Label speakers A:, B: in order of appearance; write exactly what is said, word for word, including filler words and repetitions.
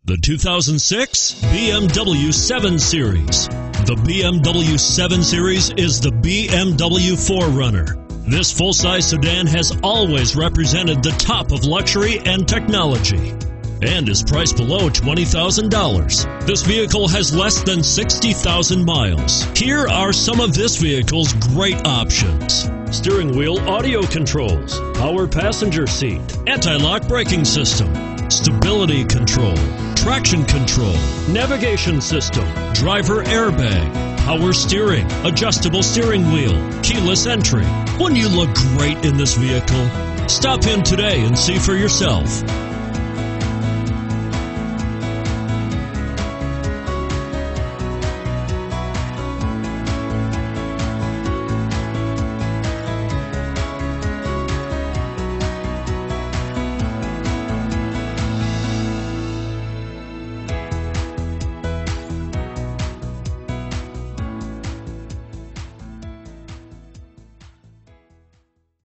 A: The two thousand six B M W seven Series. The B M W seven Series is the B M W four runner. This full-size sedan has always represented the top of luxury and technology and is priced below twenty thousand dollars. This vehicle has less than sixty thousand miles. Here are some of this vehicle's great options: steering wheel audio controls, power passenger seat, anti-lock braking system, stability control, traction control, navigation system, driver airbag, power steering, adjustable steering wheel, keyless entry. Wouldn't you look great in this vehicle? Stop in today and see for yourself.